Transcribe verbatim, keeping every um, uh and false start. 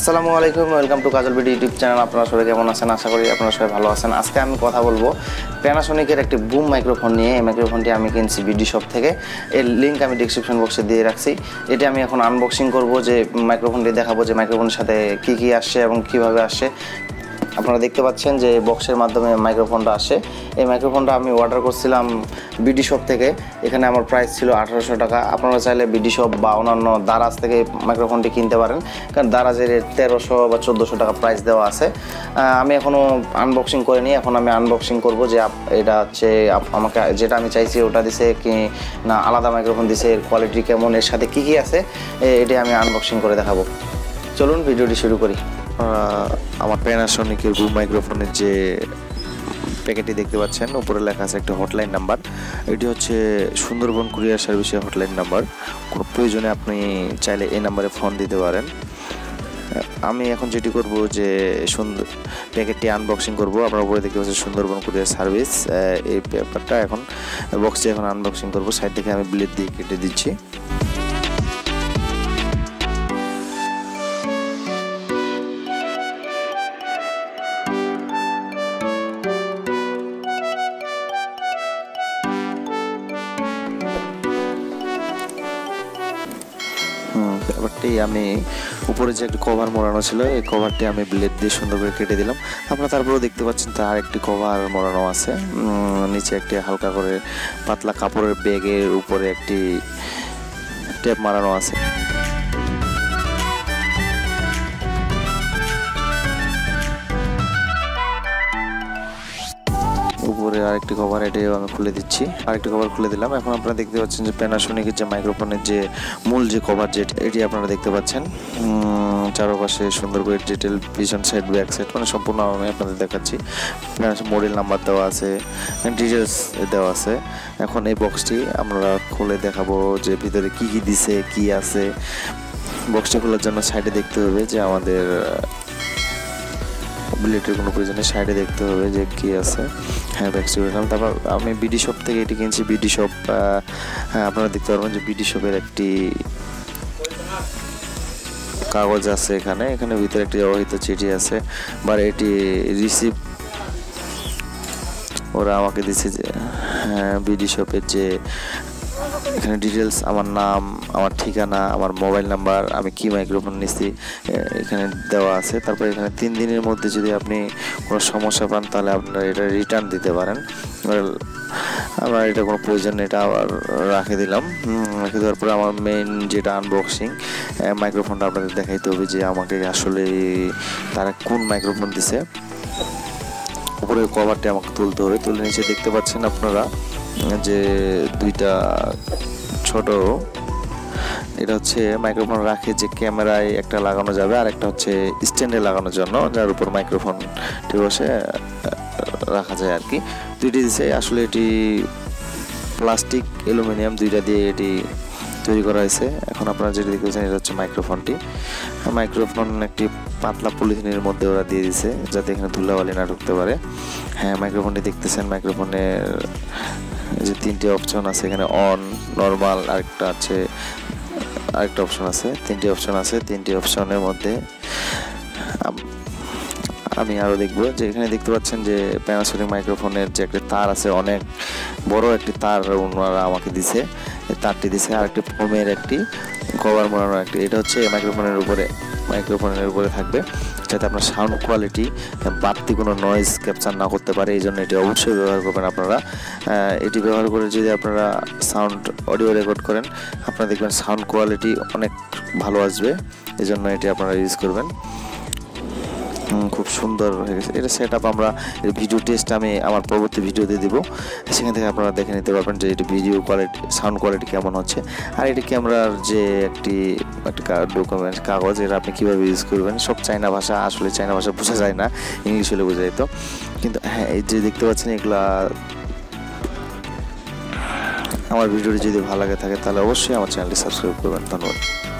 আসসালামু আলাইকুম, welcome to Kajal video YouTube channel. আপনারা সবাই কেমন আছেন? আশা করি আপনারা সবাই ভালো আছেন। আজকে আমি কথা বলবো প্যানাসোনিকের একটি বুম মাইক্রোফোন নিয়ে। এই মাইক্রোফোনটি আমি কিনছি বিডি শপ থেকে। এর লিঙ্ক আমি ডিসক্রিপশন বক্সে দিয়ে রাখছি। এটি আমি এখন আনবক্সিং করব, যে মাইক্রোফোনটি দেখাবো যে মাইক্রোফোনের সাথে কি কি আসছে এবং কিভাবে আসছে। আপনারা দেখতে পাচ্ছেন যে বক্সের মাধ্যমে মাইক্রোফোনটা আসে। এই মাইক্রোফোনটা আমি অর্ডার করছিলাম বিডি শপ থেকে। এখানে আমার প্রাইস ছিল আঠারোশো টাকা। আপনারা চাইলে বিডি শপ বা অন্যান্য দারাজ থেকে মাইক্রোফোনটি কিনতে পারেন, কারণ দারাজের তেরোশো বা চোদ্দোশো টাকা প্রাইস দেওয়া আছে। আমি এখনও আনবক্সিং করিনি, এখন আমি আনবক্সিং করব যে এটা হচ্ছে আমাকে যেটা আমি চাইছি ওটা দিছে কি না আলাদা মাইক্রোফোন দিছে, এর কোয়ালিটি কেমন, এর সাথে কী কী আছে এটি আমি আনবক্সিং করে দেখাবো। চলুন ভিডিওটি শুরু করি। আমার প্যানাসোনিকের বুম মাইক্রোফোনের যে প্যাকেটটি দেখতে পাচ্ছেন, উপরে লেখা আছে একটা হটলাইন নাম্বার। এটি হচ্ছে সুন্দরবন কুরিয়ার সার্ভিসের হটলাইন নাম্বার। কোনো প্রয়োজনে আপনি চাইলে এই নাম্বারে ফোন দিতে পারেন। আমি এখন যেটি করব যে সুন্দর প্যাকেটটি আনবক্সিং করব। আপনারা উপরে দেখতে পাচ্ছেন সুন্দরবন কুরিয়ার সার্ভিস, এই পেপারটা এখন বক্সটি এখন আনবক্সিং করব। সাইড থেকে আমি ব্লেড দিয়ে কেটে দিচ্ছি। ব্যাপারটি আমি উপরে যে একটি কভার মোড়ানো ছিল, এই কভারটি আমি ব্লেড দিয়ে সুন্দর করে কেটে দিলাম। আপনারা তারপরেও দেখতে পাচ্ছেন তার আরেকটি কভার মোড়ানো আছে। নিচে একটি হালকা করে পাতলা কাপড়ের ব্যাগের উপরে একটি টেপ মারানো আছে। উপরে আরেকটি কভার, এটাও আমি খুলে দিচ্ছি। আরেকটি কভার খুলে দিলাম। এখন আপনারা দেখতে পাচ্ছেন যে প্যানাসোনিকের যে মাইক্রোফোনের যে মূল যে কভার, যে এটি আপনারা দেখতে পাচ্ছেন। চারপাশে সুন্দর করে ডিটেল পিছন সাইড ব্যাক সাইড মানে সম্পূর্ণ আমি আপনাদের দেখাচ্ছি। মডেল নাম্বার দেওয়া আছে, ডিটেলস দেওয়া আছে। এখন এই বক্সটি আমরা খুলে দেখাবো যে ভিতরে কি কি দিছে, কি আছে। বক্সটি খোলার জন্য সাইডে দেখতে হবে যে আমাদের ব্লেডের কোনো প্রয়োজনে সাইডে দেখতে হবে যে কি আছে। হ্যাঁ, ব্যাকসি করলাম। তারপর আমি বিডি শপ থেকে এটি কিনছি। বিডি শপ হ্যাঁ আপনারা দেখতে পারবেন যে বিডি শপের একটি কাগজ আছে এখানে। এখানে ভিতরে একটি অবহিত চিঠি আছে, বা এটি রিসিভ ওরা আমাকে দিছে যে হ্যাঁ বিডি শপের যে এখানে ডিটেলস, আমার নাম, আমার ঠিকানা, আমার মোবাইল নাম্বার, আমি কি মাইক্রোফোন নিচ্ছি এখানে দেওয়া আছে। তারপর এখানে তিন দিনের মধ্যে যদি আপনি কোনো সমস্যা পান তাহলে আপনারা এটা রিটার্ন দিতে পারেন। আমার এটা কোনো প্রয়োজন নেই, এটা আবার রাখে দিলাম। রেখে দেওয়ার পরে আমার মেইন যেটা আনবক্সিং মাইক্রোফোনটা আপনাদের দেখাইতে হবে যে আমাকে আসলে তারা কোন মাইক্রোফোন দিছে। উপরে কভারটি আমাকে তুলতে হবে। তুলে নিচে দেখতে পাচ্ছেন আপনারা যে দুইটা ছোট, এটা হচ্ছে মাইক্রোফোন রাখে যে ক্যামেরায় একটা লাগানো যাবে, আর একটা হচ্ছে স্ট্যান্ডে লাগানোর জন্য, যার উপর মাইক্রোফোনটি বসে রাখা যায় আর কি। দুইটি দিছে। আসলে এটি প্লাস্টিক অ্যালুমিনিয়াম দুইটা দিয়ে এটি তৈরি করা হয়েছে। এখন আপনারা যেটি দেখতে পাচ্ছেন এটা হচ্ছে মাইক্রোফোনটি। মাইক্রোফোন একটি পাতলা পলিথিনের মধ্যে ওরা দিয়ে দিছে যাতে এখানে ধুলাবালি না ঢুকতে পারে। হ্যাঁ, মাইক্রোফোনটি দেখতেছেন। মাইক্রোফোনের যে তিনটি অপশন আছে এখানে, অন, নর্মাল, আরেকটা আছে আরেকটা অপশন আছে। তিনটি অপশন আছে। তিনটি অপশনের মধ্যে আমি আরও দেখব যে এখানে দেখতে পাচ্ছেন যে প্যানাসোনিক মাইক্রোফোনের যে একটা তার আছে, অনেক বড় একটি তার ওনারা আমাকে দিছে। এই তারটি দিছে আর একটি ফোমের একটি কভার মোড়ানো একটি। এটা হচ্ছে মাইক্রোফোনের উপরে মাইক্রোফোনের উপরে থাকবে যাতে আপনার সাউন্ড কোয়ালিটি বাড়তি কোনো নয়েজ ক্যাপচার না করতে পারে। এই জন্য এটি অবশ্যই ব্যবহার করবেন আপনারা। এটি ব্যবহার করে যদি আপনারা সাউন্ড অডিও রেকর্ড করেন, আপনারা দেখবেন সাউন্ড কোয়ালিটি অনেক ভালো আসবে। এই জন্য এটি আপনারা ইউজ করবেন। খুব সুন্দর হয়ে গেছে এটা সেট আপ। আমরা এর ভিডিও টেস্ট আমি আমার পরবর্তী ভিডিওতে দিব, সেখান থেকে আপনারা দেখে নিতে পারবেন যে এটি ভিডিও কোয়ালিটি, সাউন্ড কোয়ালিটি কেমন হচ্ছে। আর এটি ক্যামেরার যে একটি একটা ডকুমেন্ট কাগজ, এটা আপনি কীভাবে ইউজ করবেন। সব চাইনা ভাষা, আসলে চাইনা ভাষা বোঝা যায় না, ইংলিশ হলে বোঝা যেত। কিন্তু হ্যাঁ, এই যে দেখতে পাচ্ছেন এগুলা, আমার ভিডিওটি যদি ভালো লাগে থাকে তাহলে অবশ্যই আমার চ্যানেলটি সাবস্ক্রাইব করবেন। ধন্যবাদ।